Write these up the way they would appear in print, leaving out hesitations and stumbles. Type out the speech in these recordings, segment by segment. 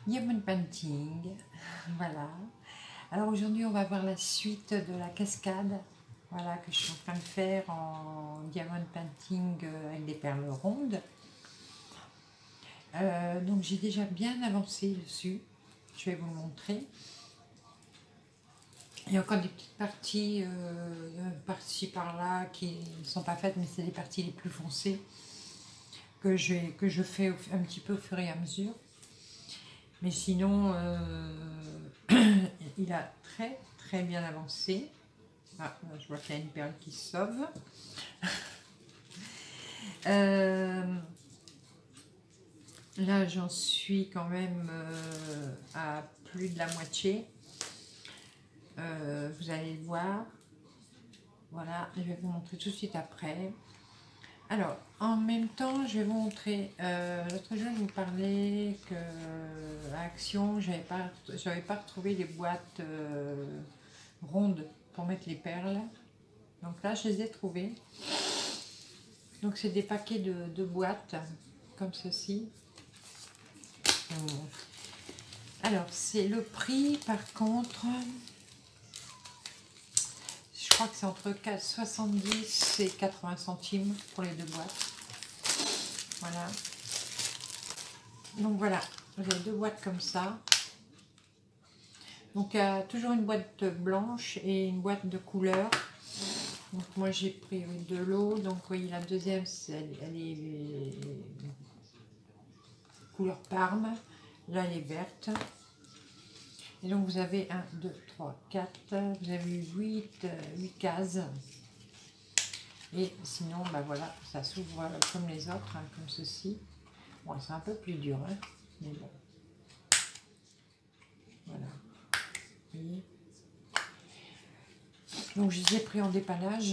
Diamond Painting, voilà. Alors aujourd'hui on va voir la suite de la cascade, voilà, que je suis en train de faire en Diamond Painting avec des perles rondes. Donc j'ai déjà bien avancé dessus, je vais vous le montrer. Il y a encore des petites parties par-ci par-là qui ne sont pas faites, mais c'est les parties les plus foncées que je fais un petit peu au fur et à mesure. Mais sinon, il a très bien avancé. Ah, je vois qu'il y a une perle qui sauve. Là, j'en suis quand même à plus de la moitié. Vous allez le voir. Voilà, je vais vous montrer tout de suite après. Alors, en même temps, je vais vous montrer. L'autre jour, je vous parlais que à Action, j'avais pas retrouvé les boîtes rondes pour mettre les perles. Donc là, je les ai trouvées. Donc, c'est des paquets de boîtes comme ceci. Alors, c'est le prix, par contre, je crois que c'est entre 70 et 80 centimes pour les deux boîtes. Voilà. Donc voilà, vous avez deux boîtes comme ça. Donc il y a toujours une boîte blanche et une boîte de couleur. Donc moi j'ai pris de l'eau. Donc vous voyez la deuxième, elle est couleur parme. Là elle est verte. Et donc vous avez 1, 2, 3, 4. Vous avez 8 cases. Et sinon, bah voilà, ça s'ouvre comme les autres, hein, comme ceci. Bon, c'est un peu plus dur, hein, mais bon. Voilà. Vous voyez. Donc je les ai pris en dépannage.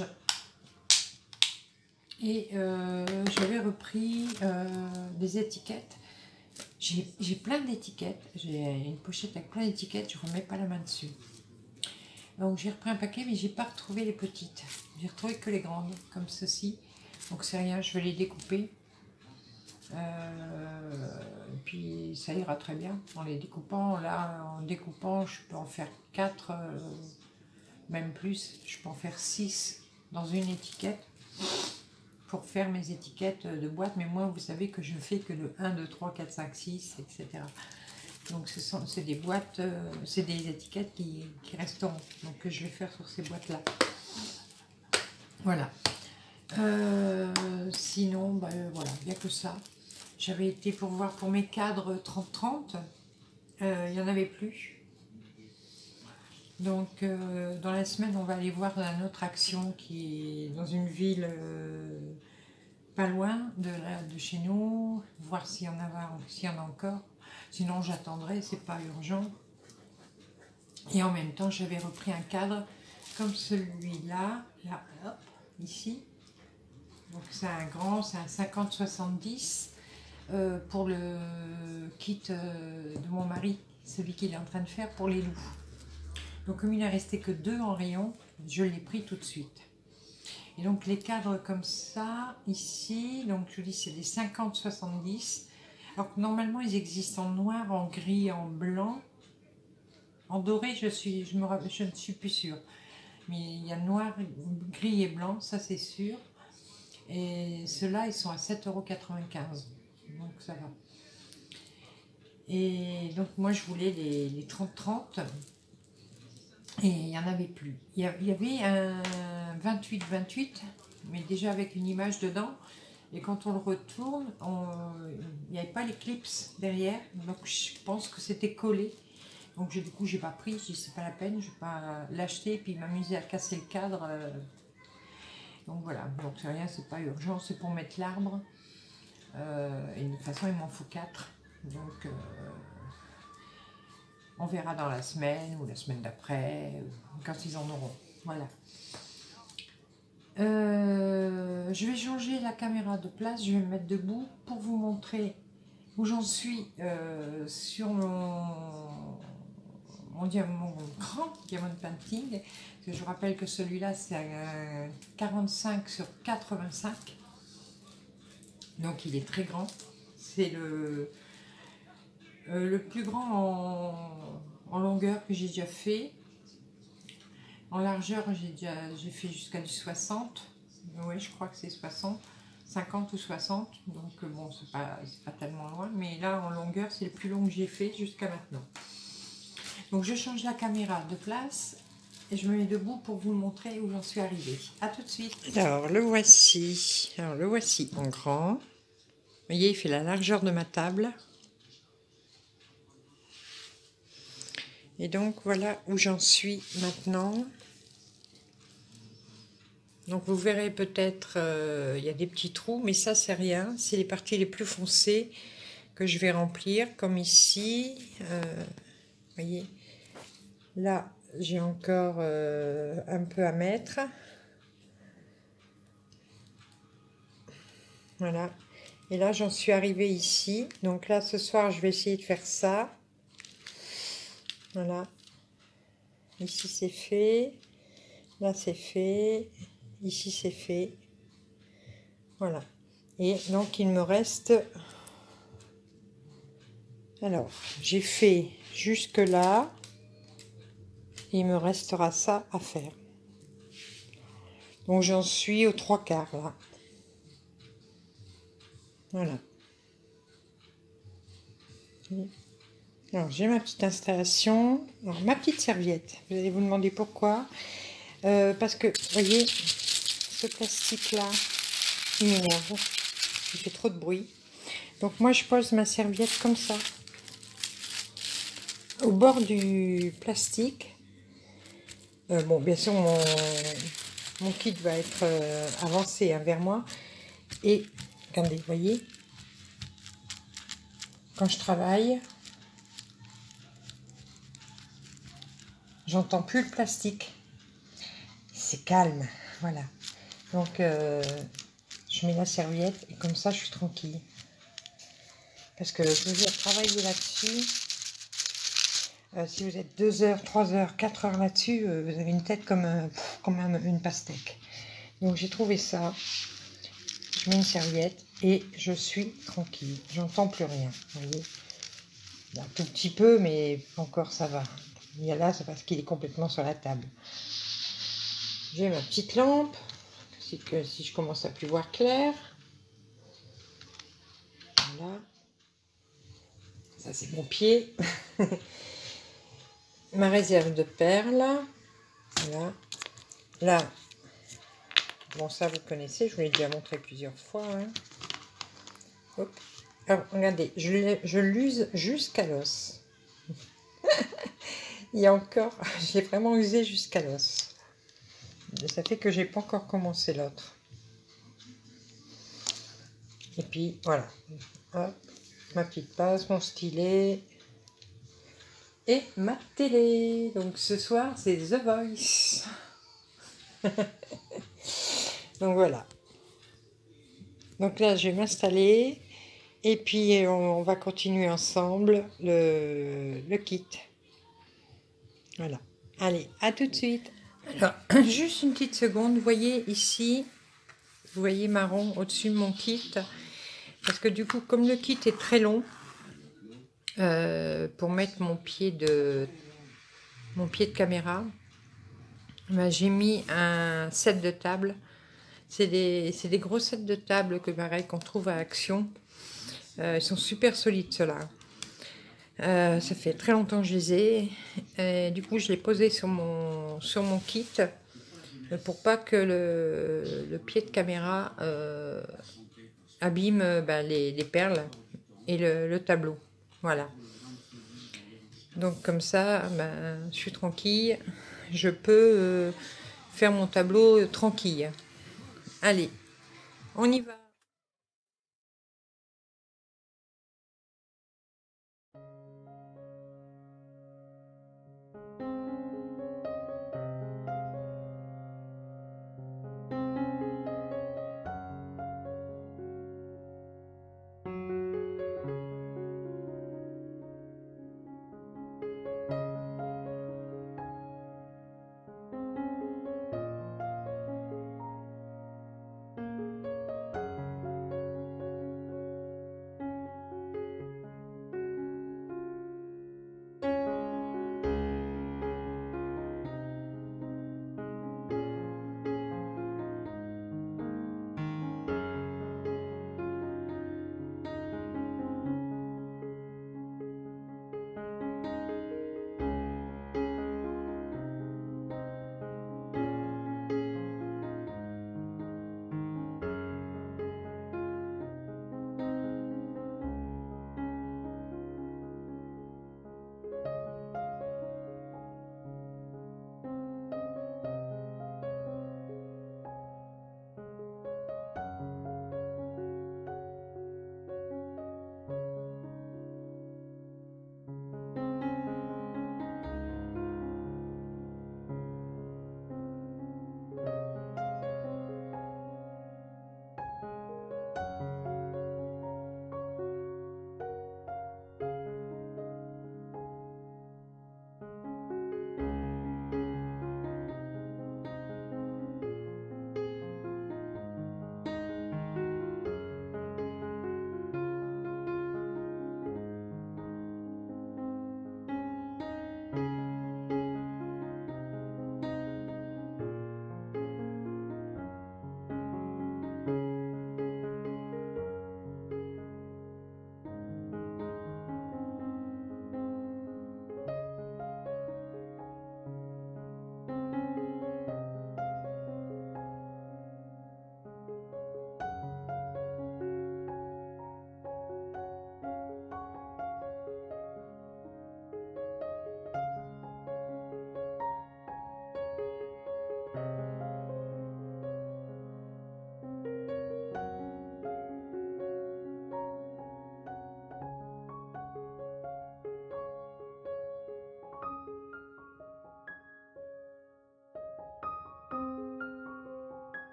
Et j'avais repris des étiquettes. J'ai plein d'étiquettes. J'ai une pochette avec plein d'étiquettes. Je ne remets pas la main dessus. Donc j'ai repris un paquet, mais j'ai pas retrouvé les petites. J'ai retrouvé que les grandes, comme ceci. Donc c'est rien, je vais les découper. Puis ça ira très bien en les découpant. Là, en découpant, je peux en faire 4, même plus. Je peux en faire 6 dans une étiquette pour faire mes étiquettes de boîte. Mais moi, vous savez que je fais que le 1, 2, 3, 4, 5, 6, etc. Donc c'est des boîtes, c'est des étiquettes qui resteront. Donc que je vais faire sur ces boîtes-là. Voilà. Sinon, bah, voilà, il n'y a que ça. J'avais été pour voir pour mes cadres 30-30. Il n'y en avait plus. Donc dans la semaine, on va aller voir une autre action qui est dans une ville pas loin de chez nous, voir s'il y en a encore. Sinon j'attendrai, c'est pas urgent. Et en même temps, j'avais repris un cadre comme celui-là, là, hop, ici. Donc c'est un grand, c'est un 50-70 pour le kit de mon mari, celui qu'il est en train de faire pour les loups. Donc comme il ne restait que 2 en rayon, je l'ai pris tout de suite. Et donc les cadres comme ça, ici, donc je vous dis c'est des 50-70. Alors que normalement ils existent en noir, en gris, en blanc. En doré, je ne suis plus sûre. Mais il y a noir, gris et blanc, ça c'est sûr. Et ceux-là, ils sont à 7,95 €. Donc ça va. Et donc moi je voulais les 30-30. Et il n'y en avait plus. Il y avait un 28-28, mais déjà avec une image dedans. Et quand on le retourne, il n'y avait pas les clips derrière. Donc je pense que c'était collé. Donc du coup, j'ai pas pris. Je dis c'est pas la peine, je vais pas l'acheter et puis m'amuser à casser le cadre. Donc voilà. Donc c'est rien, c'est pas urgent, c'est pour mettre l'arbre. Et de toute façon, il m'en faut 4. Donc on verra dans la semaine ou la semaine d'après, quand ils en auront. Voilà. Je vais changer la caméra de place, je vais me mettre debout pour vous montrer où j'en suis sur mon grand Diamond Painting. Parce que je vous rappelle que celui-là, c'est un 45 sur 85. Donc il est très grand. C'est le Le plus grand en longueur que j'ai déjà fait. En largeur, j'ai fait jusqu'à du 60. Oui, je crois que c'est 60. 50 ou 60. Donc bon, c'est pas tellement loin. Mais là, en longueur, c'est le plus long que j'ai fait jusqu'à maintenant. Donc je change la caméra de place. Et je me mets debout pour vous montrer où j'en suis arrivée. A tout de suite. Alors le voici. Alors le voici en grand. Vous voyez, il fait la largeur de ma table. Et donc voilà où j'en suis maintenant. Donc vous verrez peut-être, il y a des petits trous, mais ça c'est rien. C'est les parties les plus foncées que je vais remplir, comme ici. Vous voyez, là j'ai encore un peu à mettre. Voilà. Et là, j'en suis arrivée ici. Donc là, ce soir, je vais essayer de faire ça. Voilà. Ici, c'est fait. Là, c'est fait. Ici, c'est fait. Voilà. Et donc, il me reste... Alors, j'ai fait jusque là. Il me restera ça à faire. Donc, j'en suis aux 3/4, là. Voilà. Alors, j'ai ma petite installation. Alors, ma petite serviette. Vous allez vous demander pourquoi. Parce que, vous voyez, ce plastique-là, il m'énerve. Il fait trop de bruit. Donc, moi, je pose ma serviette comme ça. Au bord du plastique. Bon, bien sûr, mon kit va être avancé vers moi. Et, regardez, vous voyez, quand je travaille, j'entends plus le plastique. C'est calme, voilà. Donc, je mets la serviette et comme ça, je suis tranquille. Parce que je veux travailler là-dessus. Si vous êtes 2 heures, 3 heures, 4 heures là-dessus, vous avez une tête comme une pastèque. Donc, j'ai trouvé ça. Je mets une serviette et je suis tranquille. J'entends plus rien, vous voyez. Un tout petit peu, mais encore ça va. Il y a là, c'est parce qu'il est complètement sur la table. J'ai ma petite lampe, si je commence à plus voir clair. Voilà. Ça, c'est mon pied. Ma réserve de perles. Voilà. Là, bon, ça, vous connaissez, je vous l'ai déjà montré plusieurs fois. Hein. Hop. Alors, regardez, je l'use jusqu'à l'os. Il y a encore, j'ai vraiment usé jusqu'à l'os. Ça fait que j'ai pas encore commencé l'autre. Et puis voilà, hop, ma petite passe, mon stylet et ma télé. Donc ce soir c'est The Voice. Donc voilà. Donc là je vais m'installer et puis on va continuer ensemble le kit. Voilà. Allez, à tout de suite. Alors, juste une petite seconde, vous voyez ici, vous voyez marron au-dessus de mon kit. Parce que du coup, comme le kit est très long, pour mettre mon pied de caméra, ben, j'ai mis un set de table. C'est des gros sets de table que pareil qu'on trouve à Action. Ils sont super solides ceux-là. Ça fait très longtemps que je les ai. Et du coup, je l'ai posé sur mon kit pour pas que le pied de caméra abîme les perles et le tableau. Voilà. Donc comme ça, ben, je suis tranquille. Je peux faire mon tableau tranquille. Allez, on y va.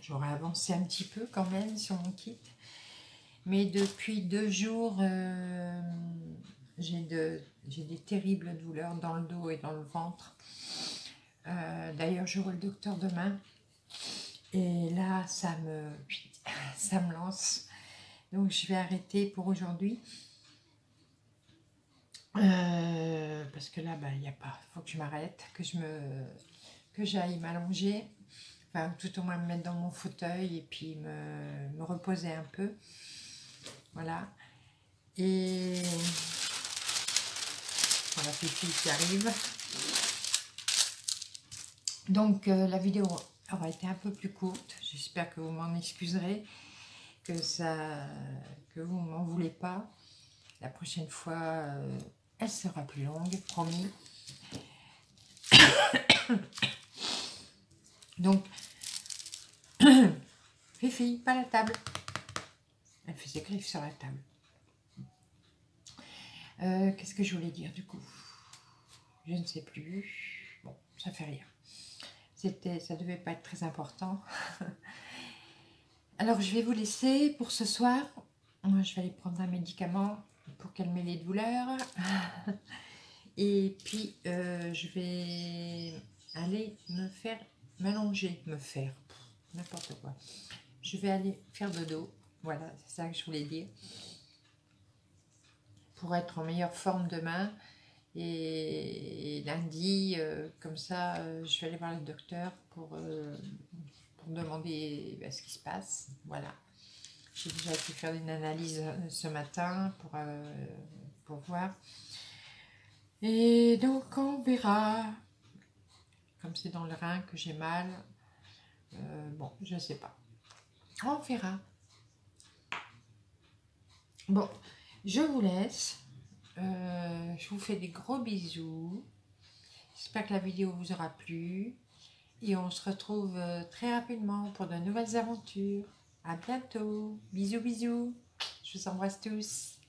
j'aurais avancé un petit peu quand même sur mon kit. Mais depuis 2 jours, j'ai des terribles douleurs dans le dos et dans le ventre. D'ailleurs, je vois le docteur demain. Et là, ça me lance. Donc, je vais arrêter pour aujourd'hui. Parce que là, il n'y a pas. Il faut que je m'arrête, que j'aille m'allonger. Enfin, tout au moins me mettre dans mon fauteuil et puis me reposer un peu. Voilà. Et voilà, Fifi qui arrive. Donc, la vidéo aura été un peu plus courte. J'espère que vous m'en excuserez, que vous ne m'en voulez pas. La prochaine fois, elle sera plus longue, promis. Donc, Fifi, pas la table. Elle fait ses griffes sur la table. Qu'est-ce que je voulais dire du coup? Je ne sais plus. Bon, ça fait rien. Ça devait pas être très important. Alors, je vais vous laisser pour ce soir. Moi, je vais aller prendre un médicament pour calmer les douleurs. Et puis, je vais aller m'allonger, n'importe quoi. Je vais aller faire dodo. Voilà, c'est ça que je voulais dire. Pour être en meilleure forme demain. Et lundi, comme ça, je vais aller voir le docteur pour demander ce qui se passe. Voilà. J'ai déjà pu faire une analyse ce matin pour voir. Et donc, on verra. Comme c'est dans le rein que j'ai mal. Bon, je ne sais pas. On verra. Bon, je vous laisse. Je vous fais des gros bisous. J'espère que la vidéo vous aura plu. Et on se retrouve très rapidement pour de nouvelles aventures. À bientôt. Bisous, bisous. Je vous embrasse tous.